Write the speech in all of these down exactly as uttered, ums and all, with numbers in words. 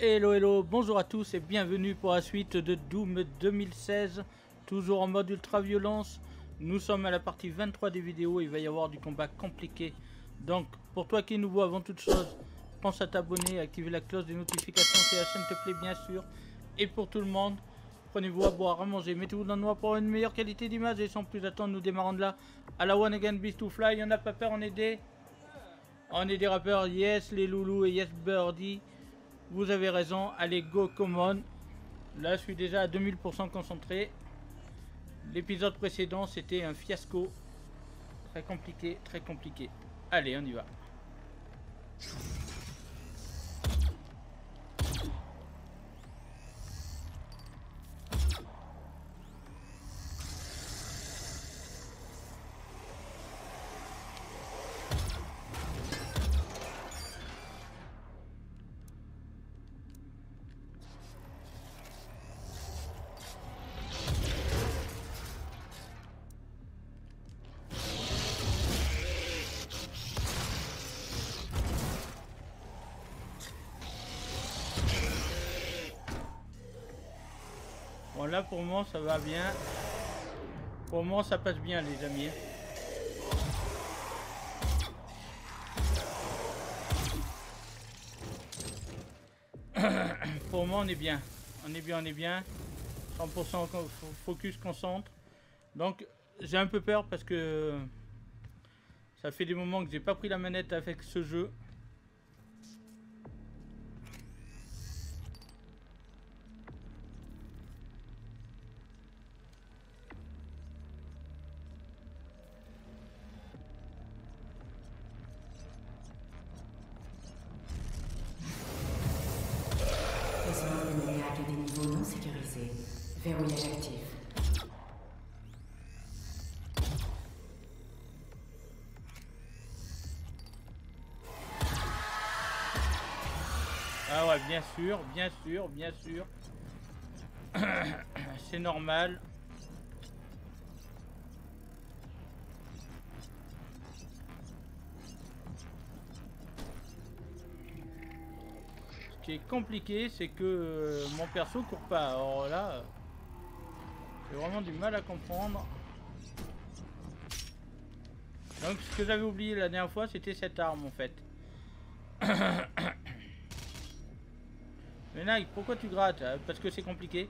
Hello hello, bonjour à tous et bienvenue pour la suite de Doom deux mille seize, toujours en mode ultra violence. Nous sommes à la partie vingt-trois des vidéos, il va y avoir du combat compliqué. Donc pour toi qui nous voit avant toute chose, pense à t'abonner, activer la cloche des notifications si la chaîne te plaît bien sûr. Et pour tout le monde, prenez-vous à boire, à manger, mettez-vous dans le noir pour une meilleure qualité d'image. Et sans plus attendre, nous démarrons de là. À la one again, beast to fly, on n'a pas peur, on est des... On est des rappeurs, yes les loulous et yes birdie. Vous avez raison, allez go common. Là je suis déjà à deux mille pour cent concentré. L'épisode précédent c'était un fiasco. Très compliqué, très compliqué. Allez, on y va. Bon là pour moi ça va bien. Pour moi ça passe bien les amis. Pour moi on est bien. On est bien, on est bien. cent pour cent focus, concentre. Donc j'ai un peu peur parce que ça fait des moments que j'ai pas pris la manette avec ce jeu. Des niveaux non sécurisés. Verrouillage actif. Ah ouais, bien sûr, bien sûr, bien sûr. C'est normal. Ce qui est compliqué, c'est que euh, mon perso court pas. Alors là, j'ai vraiment du mal à comprendre. Donc ce que j'avais oublié la dernière fois, c'était cette arme en fait. Mais Nike, pourquoi tu grattes? Parce que c'est compliqué.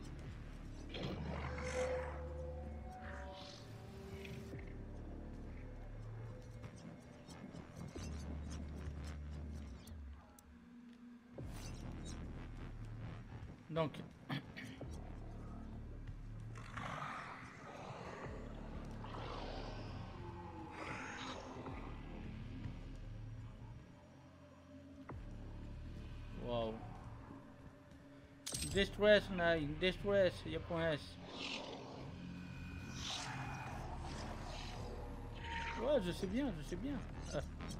Donc wow. Distress, Nike, distress, il y a point S. Ouais, je sais bien, je sais bien. Ah.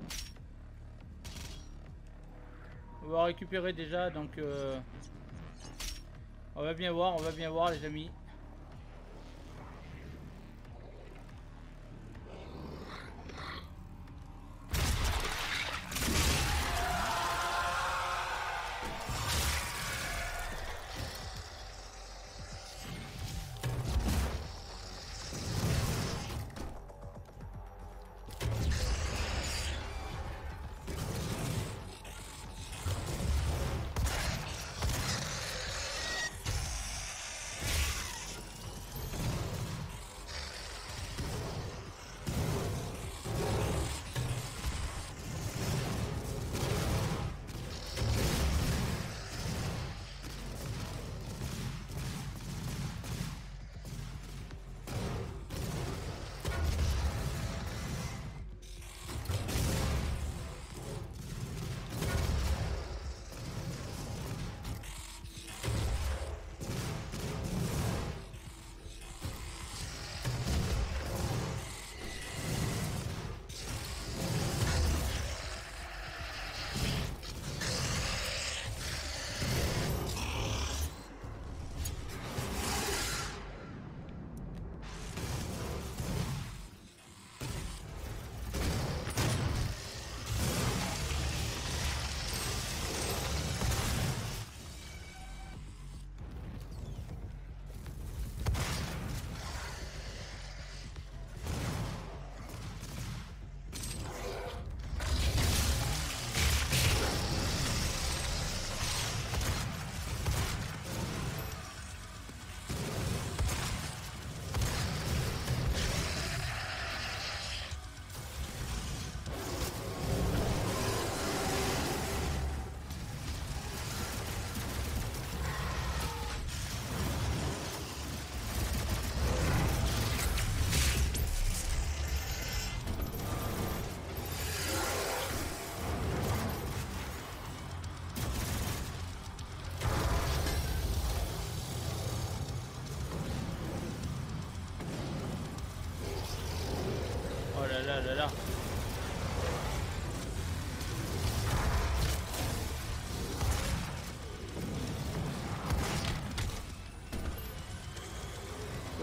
On va récupérer déjà, donc euh, on va bien voir, on va bien voir les amis.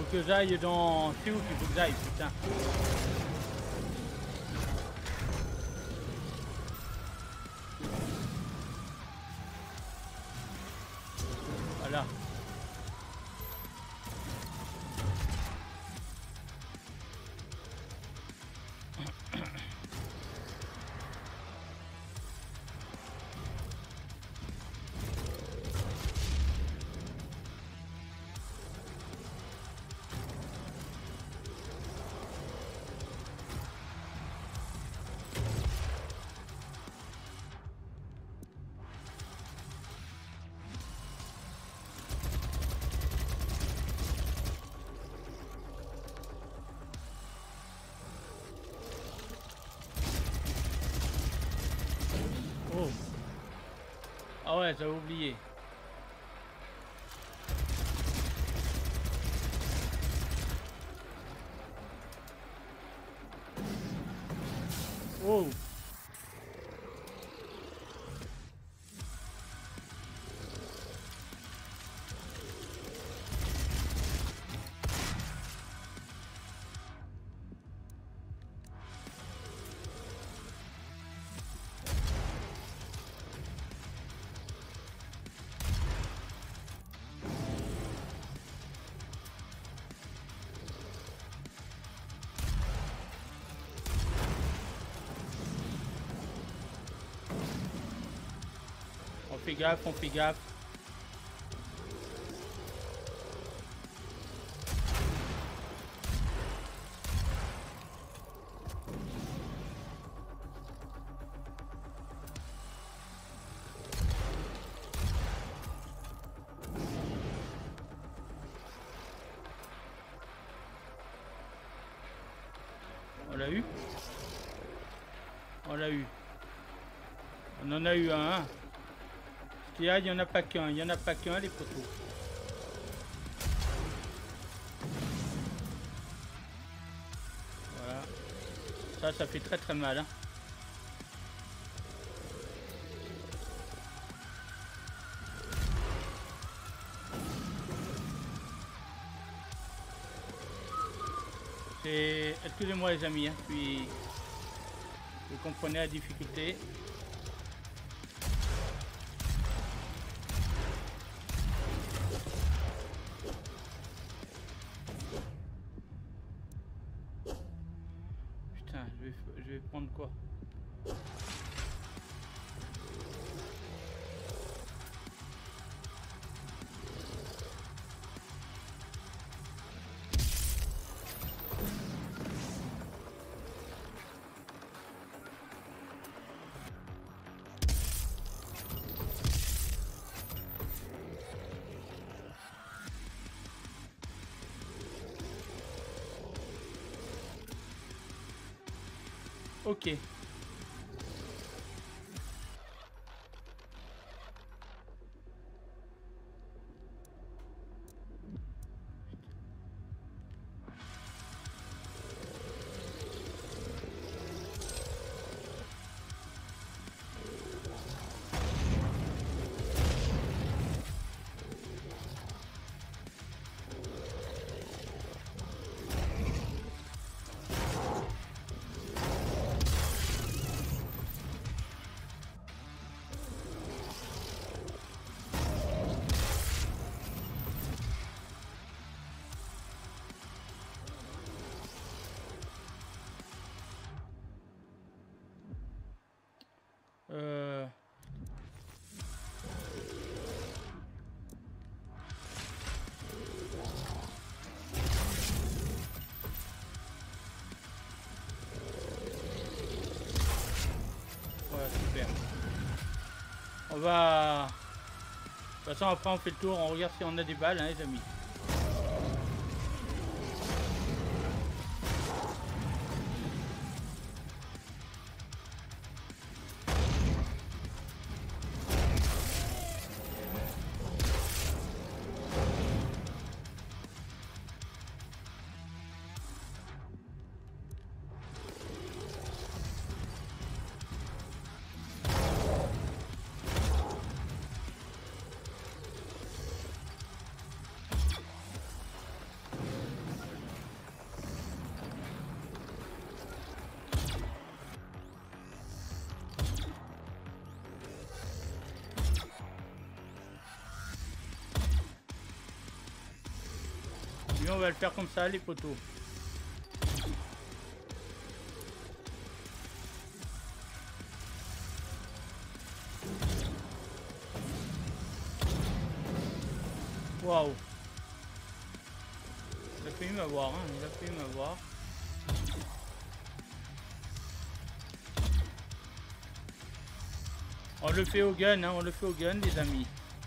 que j'aille dans... C'est où qu'il faut que j'aille, putain? Voilà. Ah ouais, j'avais oublié. Oh. On fait gaffe, on fait gaffe. On l'a eu? On l'a eu. On en a eu un. Hein. Il n'y en a pas qu'un, il n'y en a pas qu'un les poteaux. Voilà. Ça, ça fait très très mal. Hein. Excusez-moi les amis, hein, puis vous comprenez la difficulté. Putain, je vais, je vais prendre quoi? Ok. Euh... Voilà, super. On va... De toute façon, après on fait le tour, on regarde si on a des balles, hein, les amis. Lui, on va le faire comme ça, les poteaux. Waouh. Il a failli m'avoir, hein. Il a failli m'avoir. On le fait au gun, hein. On le fait au gun, les amis.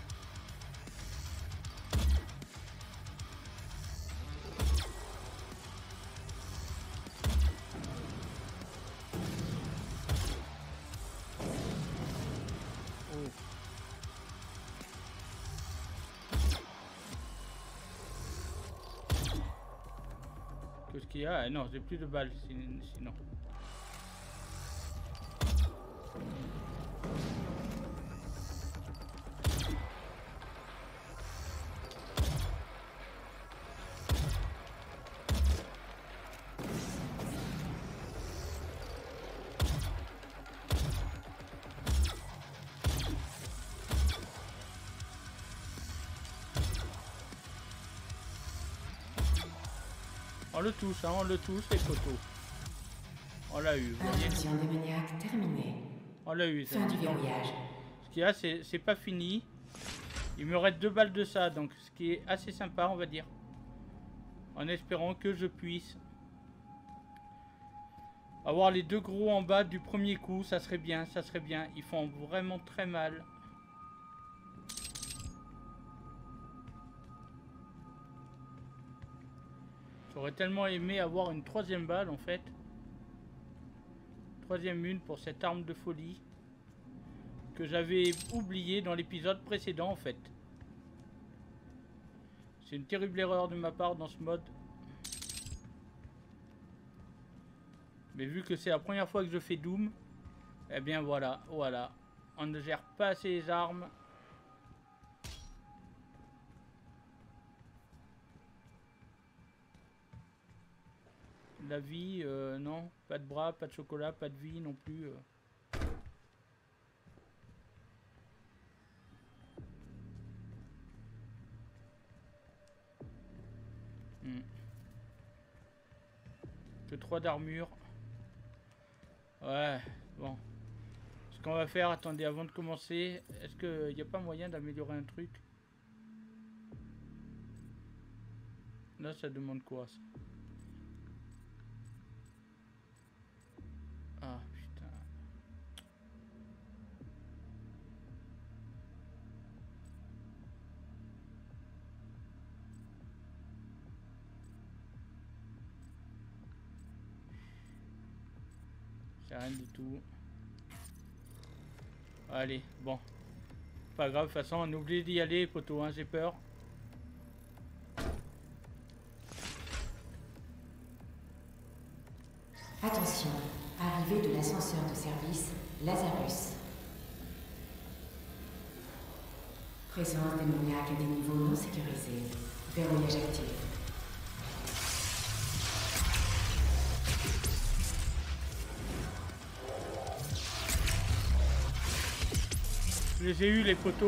Qu'est-ce qu'il y a? Ah, non, j'ai plus de balles sinon. On le touche, hein, on le touche, les poteaux. On l'a eu, vous voyez. Intrusion démoniaque terminée. On l'a eu. Fin du verrouillage. Ce qu'il y a, c'est pas fini. Il me reste deux balles de ça, donc ce qui est assez sympa, on va dire. En espérant que je puisse avoir les deux gros en bas du premier coup, ça serait bien, ça serait bien. Ils font vraiment très mal. J'aurais tellement aimé avoir une troisième balle en fait. Troisième une pour cette arme de folie que j'avais oublié dans l'épisode précédent en fait. C'est une terrible erreur de ma part dans ce mode. Mais vu que c'est la première fois que je fais Doom, eh bien voilà, voilà. On ne gère pas assez les armes. La vie, euh, non. Pas de bras, pas de chocolat, pas de vie non plus. Euh. Hmm. Que trois d'armure. Ouais, bon. Ce qu'on va faire, attendez, avant de commencer, est-ce qu'il n'y a pas moyen d'améliorer un truc? Là, ça demande quoi, ça? Ah, putain. C'est rien du tout. Allez, bon. Pas grave, de toute façon, on est obligé d'y aller, poteau, hein, j'ai peur. Attention, arrivée de l'ascenseur de service Lazarus. Présence démoniaque à des niveaux non sécurisés. Verrouillage actif. Je les ai eu les poteaux.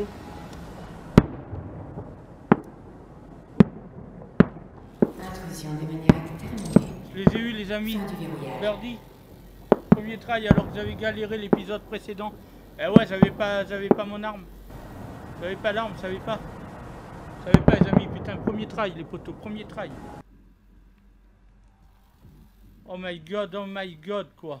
Intrusion démoniaque terminée. Je les ai eu les amis. Fin du verrouillage. Birdie. Premier try alors que j'avais galéré l'épisode précédent. Eh ouais, j'avais pas j'avais pas mon arme. J'avais pas l'arme, j'avais pas. J'avais pas les amis, putain, premier try les poteaux, premier try. Oh my god, oh my god quoi.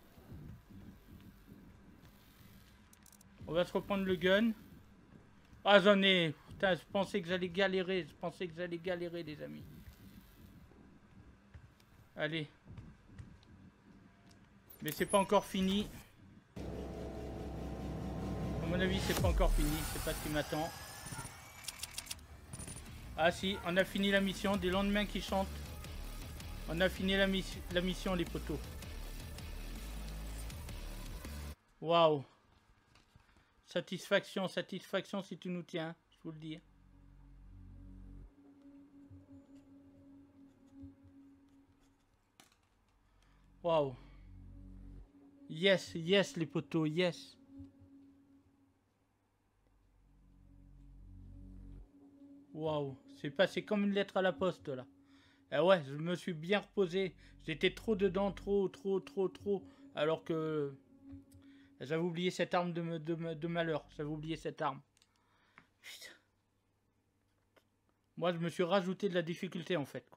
On va se reprendre le gun. Ah j'en ai. Putain, je pensais que j'allais galérer. Je pensais que j'allais galérer les amis. Allez. Mais c'est pas encore fini. À mon avis c'est pas encore fini. C'est pas ce qui m'attend. Ah si, on a fini la mission. Des lendemains qui chantent. On a fini la, mi la mission les poteaux. Waouh. Satisfaction, satisfaction si tu nous tiens, je vous le dis. Waouh. Yes, yes les poteaux, yes. Waouh, c'est passé comme une lettre à la poste là. Eh ouais, je me suis bien reposé. J'étais trop dedans, trop, trop, trop, trop. Alors que j'avais oublié cette arme de, de, de malheur. J'avais oublié cette arme. Putain. Moi, je me suis rajouté de la difficulté en fait.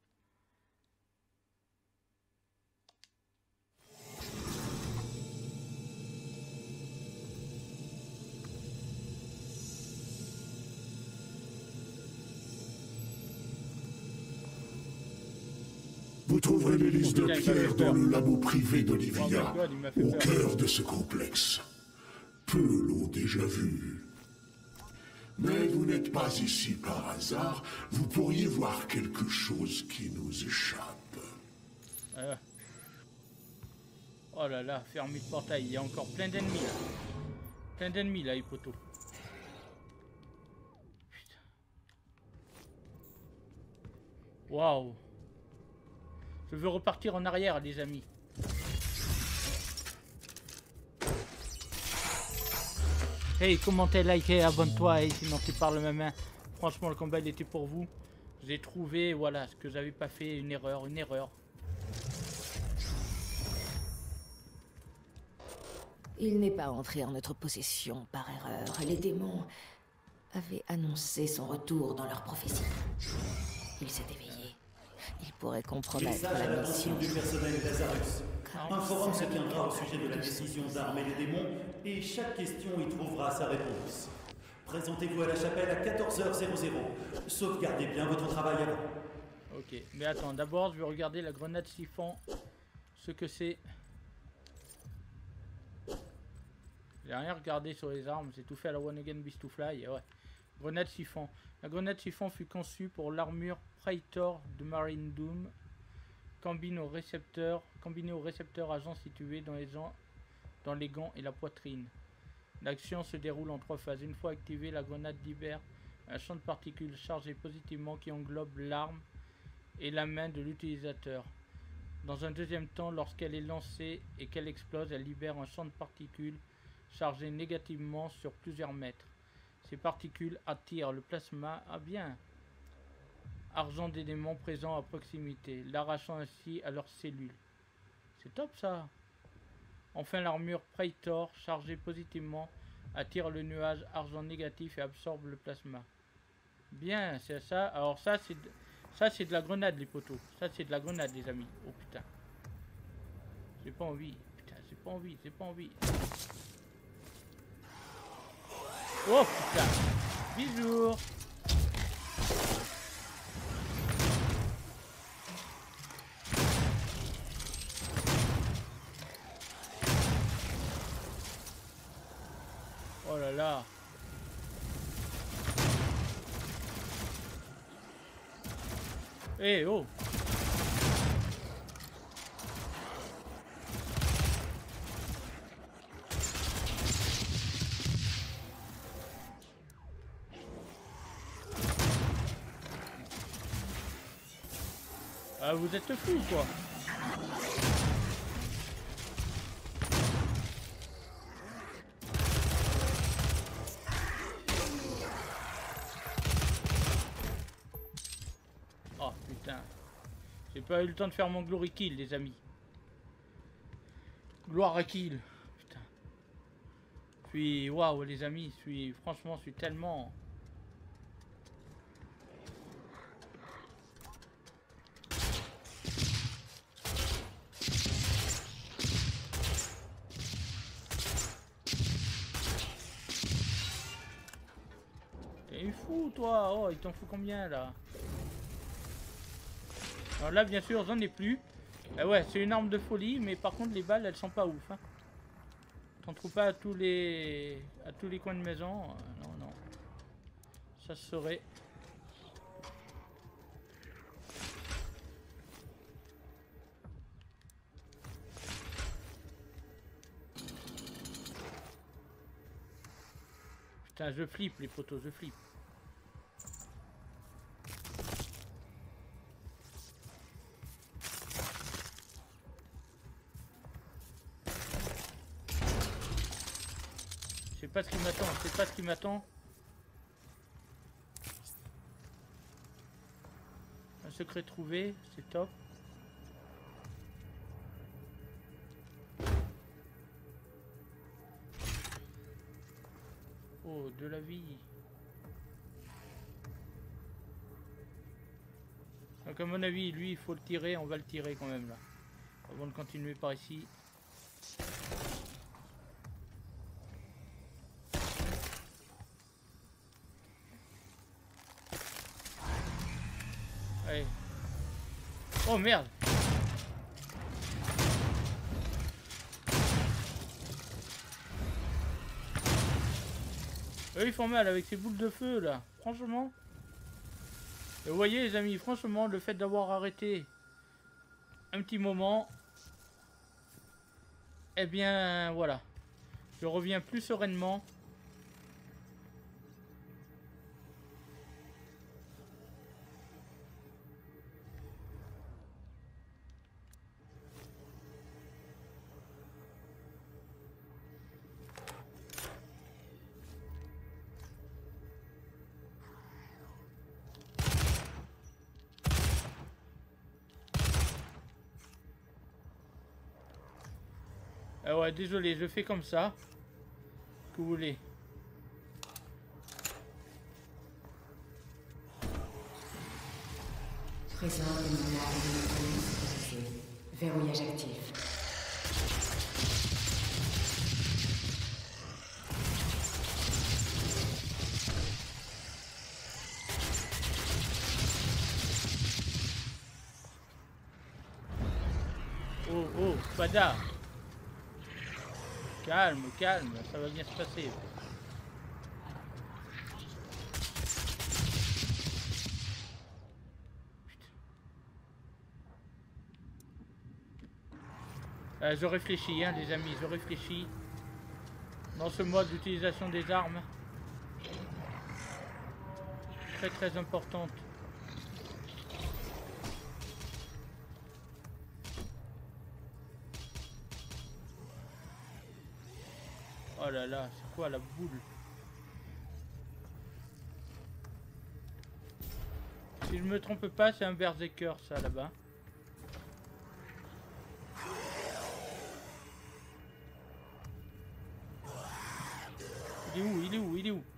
Vous trouverez les listes de pierre dans le labo privé d'Olivia, au cœur de ce complexe. Peu l'ont déjà vu. Mais vous n'êtes pas ici par hasard, vous pourriez voir quelque chose qui nous échappe. Euh. Oh là là, fermez le portail, il y a encore plein d'ennemis là. Plein d'ennemis là, les poteaux. Putain. Waouh. Je veux repartir en arrière, les amis. Hey, commentez, likez, abonne-toi, et sinon tu parles ma main. Franchement, le combat il était pour vous. J'ai trouvé, voilà, ce que j'avais pas fait, une erreur, une erreur. Il n'est pas entré en notre possession par erreur. Les démons avaient annoncé son retour dans leur prophétie. Il s'est éveillé. Il pourrait compromettre la mission du personnel Lazarus. Un forum se tiendra au sujet de la décision d'armer les démons et chaque question y trouvera sa réponse. Présentez-vous à la chapelle à quatorze heures. Sauvegardez bien votre travail avant. Ok, mais attends, d'abord je vais regarder la grenade siphon, ce que c'est. J'ai rien regardé sur les armes, j'ai tout fait à la One Again Beast to Fly, et ouais. Grenade siphon. La grenade siphon fut conçue pour l'armure Praetor de Marine Doom, combinée au récepteur, combinée au récepteur agent situé dans les, gens, dans les gants et la poitrine. L'action se déroule en trois phases. Une fois activée, la grenade libère un champ de particules chargé positivement qui englobe l'arme et la main de l'utilisateur. Dans un deuxième temps, lorsqu'elle est lancée et qu'elle explose, elle libère un champ de particules chargé négativement sur plusieurs mètres. Ces particules attirent le plasma à bien argent des démons présents à proximité, l'arrachant ainsi à leurs cellules. C'est top ça. Enfin, l'armure Praetor, chargée positivement, attire le nuage argent négatif et absorbe le plasma. Bien, c'est ça. Alors ça, c'est de... ça c'est de la grenade, les poteaux. Ça, c'est de la grenade, les amis. Oh putain. J'ai pas envie. Putain, j'ai pas envie, j'ai pas envie. Oh putain. Bisous. Oh là là. Eh hey, oh. Ah, vous êtes fous quoi. Oh putain. J'ai pas eu le temps de faire mon glory kill les amis. Gloire à kill. Putain. Je suis waouh les amis, je suis franchement je suis tellement. T'es fou toi. Oh il t'en fout combien là? Alors là bien sûr j'en ai plus. Ah ouais c'est une arme de folie mais par contre les balles elles sont pas ouf hein. T'en trouves pas à tous les à tous les coins de maison. Euh, non non. Ça serait. Putain je flippe les poteaux, je flippe. Je sais pas ce qui m'attend, je sais pas ce qui m'attend. secret trouvé, c'est top. Oh, de la vie. Donc à mon avis, lui, il faut le tirer, on va le tirer quand même là. Avant de continuer par ici. Allez. Oh merde. Eux ils font mal avec ces boules de feu là, franchement. Et vous voyez les amis, franchement le fait d'avoir arrêté un petit moment, eh bien voilà, je reviens plus sereinement. Ah ouais, désolé, je fais comme ça. Que vous voulez. Présence de mémoire de verrouillage actif. Oh, oh, Spada. Calme, calme, ça va bien se passer. Euh, je réfléchis, hein, les amis, je réfléchis. Dans ce mode d'utilisation des armes. Très très importante. Oh là là, c'est quoi la boule? Si je me trompe pas, c'est un berserker ça là-bas. Il est où? Il est où? Il est où?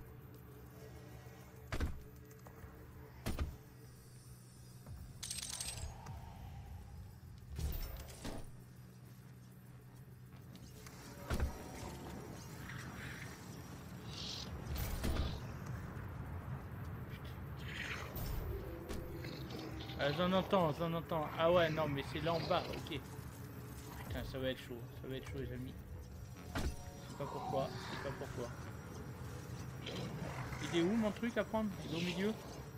Ah, j'en entends, j'en entends. Ah ouais, non, mais c'est là en bas, ok. Putain, ça va être chaud, ça va être chaud, les amis. Je sais pas pourquoi, je sais pas pourquoi. Il est où mon truc à prendre? Il est au milieu?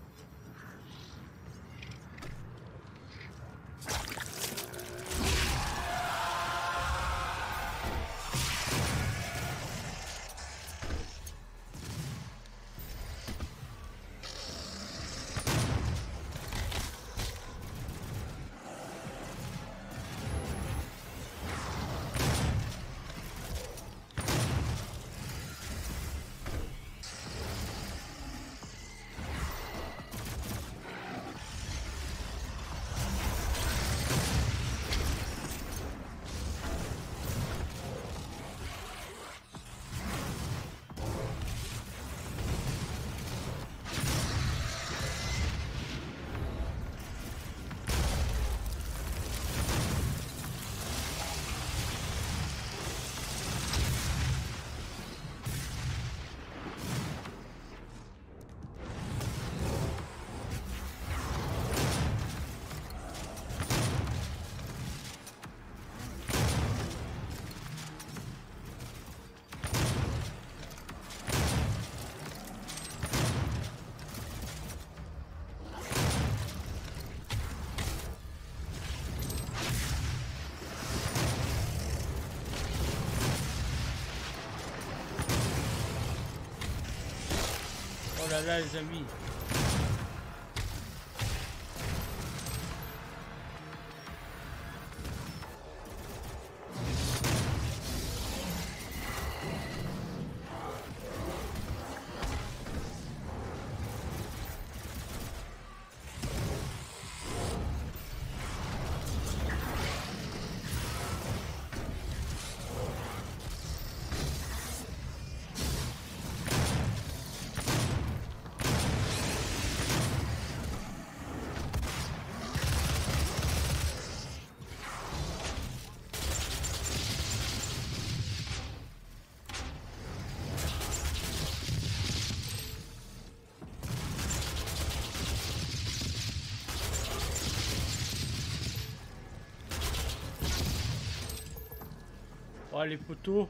Oh là là les amis. Oh, les poteaux.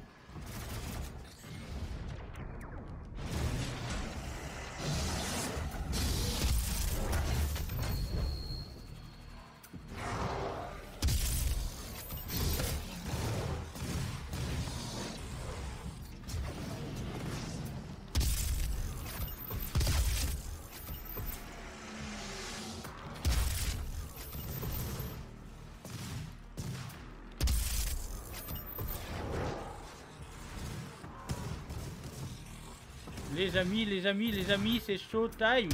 Les amis, les amis, les amis, c'est showtime.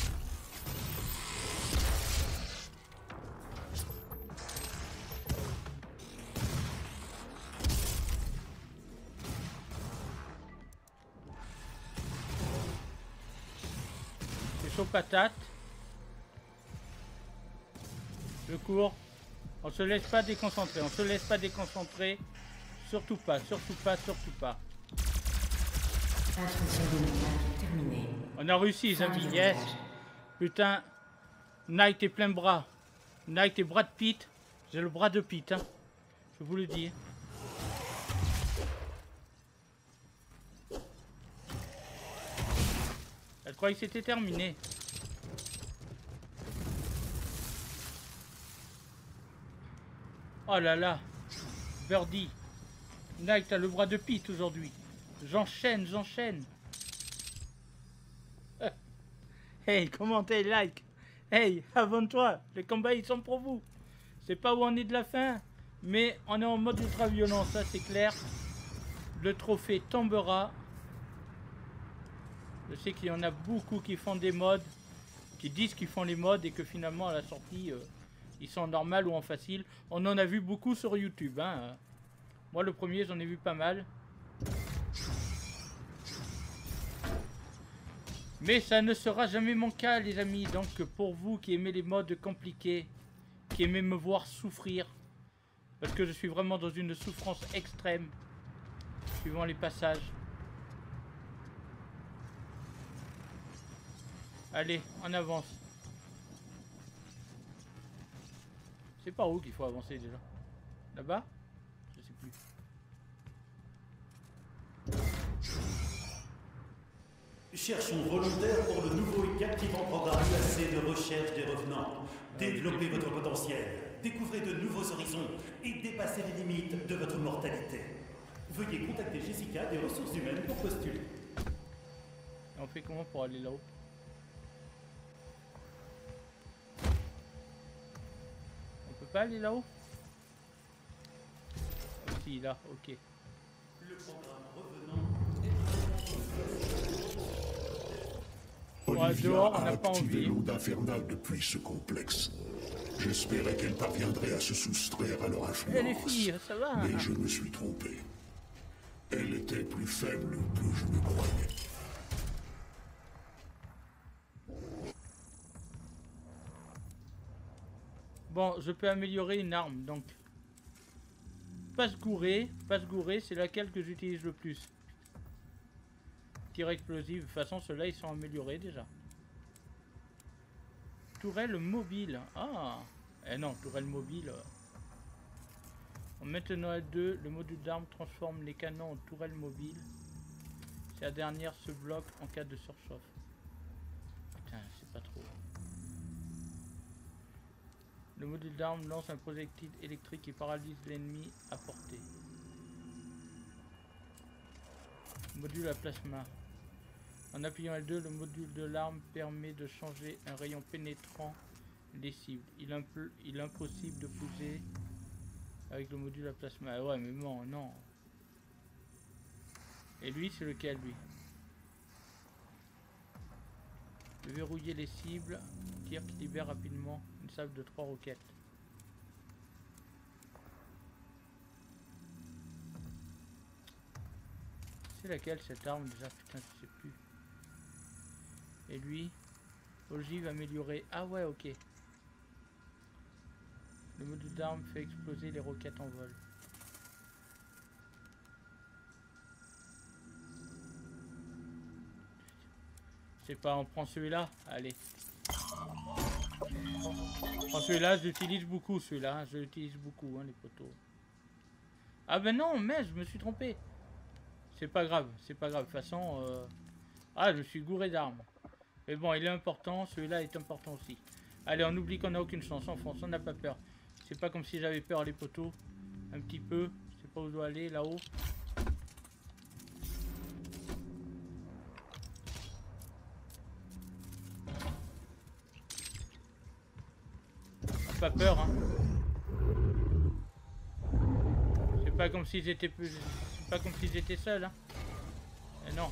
C'est chaud patate. Je cours. On se laisse pas déconcentrer, on se laisse pas déconcentrer. Surtout pas, surtout pas, surtout pas. On a réussi les amis, yes. Putain, Knight est plein bras. Knight est bras de Pete. J'ai le bras de Pete, hein. Je vous le dis. Elle croyait que c'était terminé. Oh là là. Birdie. Knight a le bras de Pete aujourd'hui. J'enchaîne, j'enchaîne. Hey, commentez, like. Hey, abonne-toi. Les combats, ils sont pour vous. C'est pas où on est de la fin, mais on est en mode ultra violent, ça c'est clair. Le trophée tombera. Je sais qu'il y en a beaucoup qui font des mods, qui disent qu'ils font les mods et que finalement à la sortie, euh, ils sont en normal ou en facile. On en a vu beaucoup sur YouTube, hein. Moi, le premier, j'en ai vu pas mal. Mais ça ne sera jamais mon cas, les amis. Donc pour vous qui aimez les modes compliqués, qui aimez me voir souffrir, parce que je suis vraiment dans une souffrance extrême, suivant les passages. Allez, on avance. C'est par où qu'il faut avancer déjà? Là-bas? Je sais plus. Cherchons volontaires pour le nouveau et captivant programme U A C de recherche des revenants. Développez votre potentiel, découvrez de nouveaux horizons et dépassez les limites de votre mortalité. Veuillez contacter Jessica des ressources humaines pour postuler. Et on fait comment pour aller là-haut? On peut pas aller là-haut? Si, là, ok. Le programme revenant. Olivia dehors, on a n'a pas activé envie. l'onde infernale depuis ce complexe. J'espérais qu'elle parviendrait à se soustraire à leur Eh les influence. filles, ça va? Mais je me suis trompé. Elle était plus faible que je ne croyais. Bon, je peux améliorer une arme, donc. Pas se gourer, pas se gourer, c'est laquelle que j'utilise le plus. Tir explosif, de toute façon ceux-là ils sont améliorés déjà. Tourelle mobile, ah, eh non, tourelle mobile. euh. En maintenant à deux, le module d'arme transforme les canons en tourelle mobile. La dernière se bloque en cas de surchauffe. Putain, c'est pas trop. Le module d'arme lance un projectile électrique qui paralyse l'ennemi à portée. Module à plasma. En appuyant L deux, le module de l'arme permet de changer un rayon pénétrant les cibles. Il est, il est impossible de bouger avec le module à plasma. Ah ouais, mais bon, non. Et lui, c'est lequel, lui? Verrouiller les cibles. Tir qui libère rapidement une salve de trois roquettes. C'est laquelle cette arme déjà? Putain, je sais plus. Et lui, ogive améliorée. Ah ouais, ok. Le module d'arme fait exploser les roquettes en vol. Je sais pas, on prend celui-là. Allez. On prend celui-là, je l'utilise beaucoup celui-là. Je l'utilise beaucoup, hein, les poteaux. Ah ben non, mais je me suis trompé. C'est pas grave, c'est pas grave. De toute façon, euh... ah, je suis gouré d'armes. Mais bon, il est important, celui-là est important aussi. Allez, on oublie qu'on n'a aucune chance, on fonce, on n'a pas peur. C'est pas comme si j'avais peur les poteaux. Un petit peu, je sais pas où je dois aller, là-haut. Pas peur, hein. C'est pas comme si j'étais plus... C'est pas comme si j'étais seul, hein. Et non.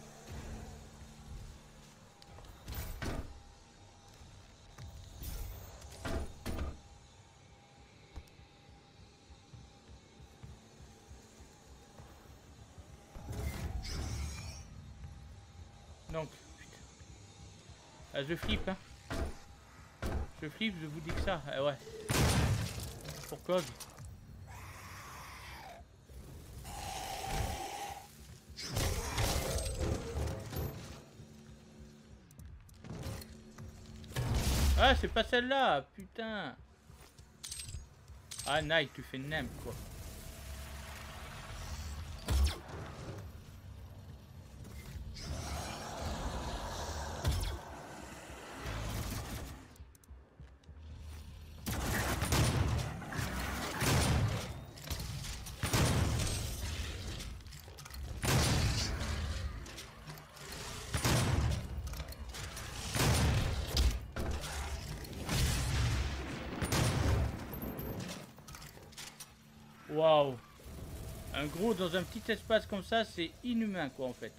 Donc, putain. Ah, je flippe, hein. Je flippe, je vous dis que ça. Eh ouais. Pour cause. Ah, c'est pas celle-là, putain. Ah, Nike, tu fais n'importe quoi. Waouh. Un gros dans un petit espace comme ça, c'est inhumain quoi en fait.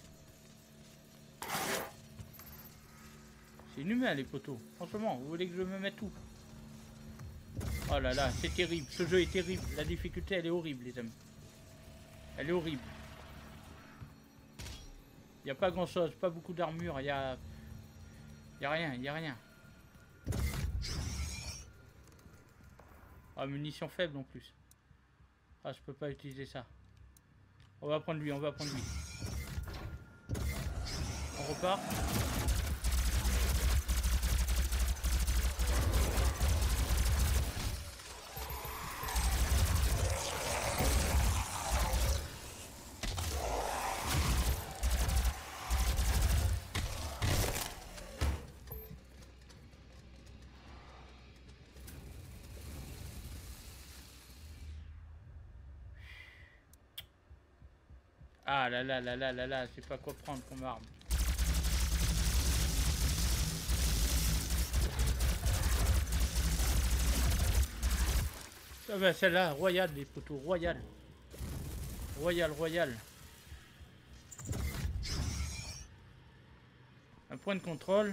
C'est inhumain les poteaux. Franchement, vous voulez que je me mette où? Oh là là, c'est terrible. Ce jeu est terrible. La difficulté elle est horrible les amis. Elle est horrible. Il n'y a pas grand chose, pas beaucoup d'armure, il y a... Il n'y a rien, il n'y a rien. Ah, munitions faibles en plus. Ah, je peux pas utiliser ça. On va prendre lui, on va prendre lui. On repart. Ah là là là là là là, je sais pas quoi prendre comme arme. Ah bah celle-là, royale les poteaux, royale. Royal, royal. Un point de contrôle.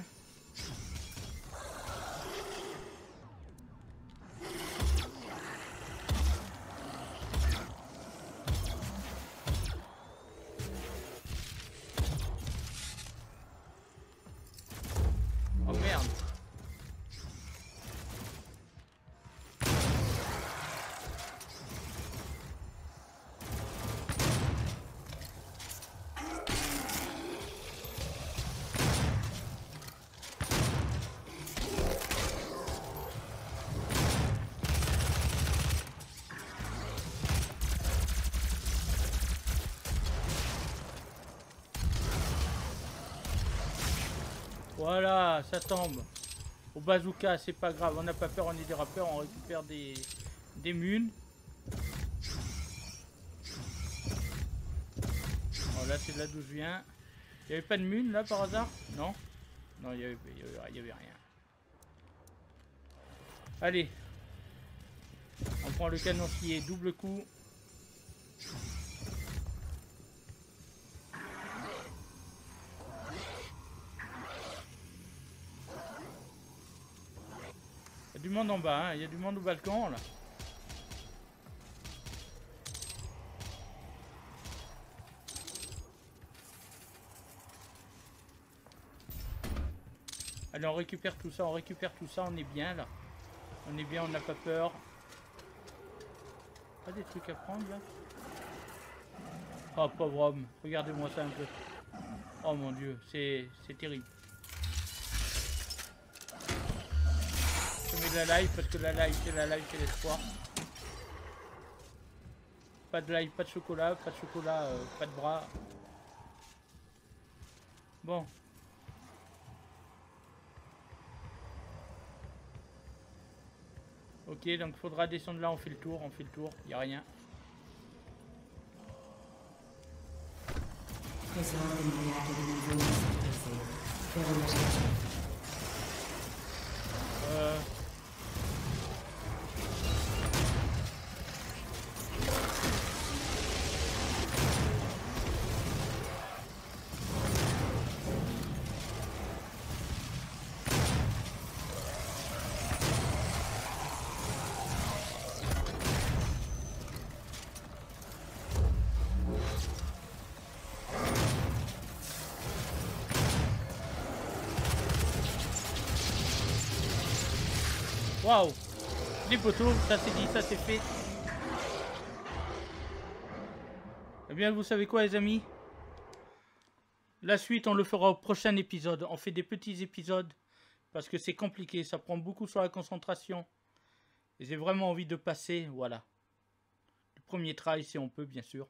Voilà, ça tombe. Au bazooka, c'est pas grave, on n'a pas peur, on est des rappeurs, on récupère des, des munes. Bon, là, c'est de là d'où je viens. Il n'y avait pas de munes là par hasard? Non? Non, il n'y avait, y avait, y avait rien. Allez. On prend le canoncier, double coup. Il y a du monde en bas, hein. Il y a du monde au balcon là. Allez, on récupère tout ça, on récupère tout ça, on est bien là. On est bien, on n'a pas peur. Pas des trucs à prendre là? Oh pauvre homme, regardez-moi ça un peu. Oh mon dieu, c'est terrible. Je mets de la life parce que la life c'est la life, c'est l'espoir. Pas de live, pas de chocolat, pas de chocolat, euh, pas de bras. Bon. Ok, donc faudra descendre là, on fait le tour, on fait le tour, y a rien. Euh... Waouh, les poteaux, ça c'est dit, ça c'est fait. Eh bien, vous savez quoi, les amis? La suite, on le fera au prochain épisode. On fait des petits épisodes parce que c'est compliqué, ça prend beaucoup sur la concentration. Et j'ai vraiment envie de passer, voilà. Le premier try, si on peut, bien sûr.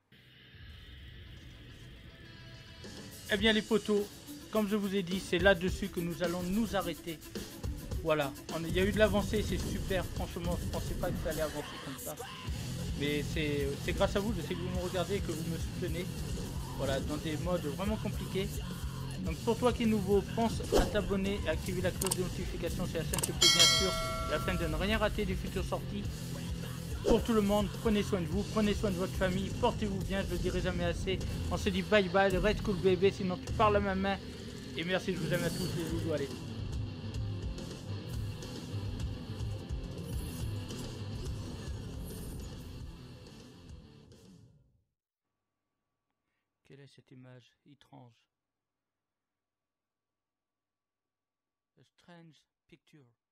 Eh bien, les poteaux, comme je vous ai dit, c'est là-dessus que nous allons nous arrêter. Voilà, il y a eu de l'avancée, c'est super. Franchement, je ne pensais pas que ça allait avancer comme ça. Mais c'est grâce à vous, je sais que vous me regardez et que vous me soutenez. Voilà, dans des modes vraiment compliqués. Donc pour toi qui est nouveau, pense à t'abonner et activer la cloche de notification si la chaîne te plaît, bien sûr, afin de ne rien rater des futures sorties. Pour tout le monde, prenez soin de vous, prenez soin de votre famille, portez-vous bien, je le dirai jamais assez. On se dit bye bye, reste cool bébé, sinon tu parles à ma main. Et merci, je vous aime à tous les loulous, allez. Quelle est cette image étrange? A strange picture.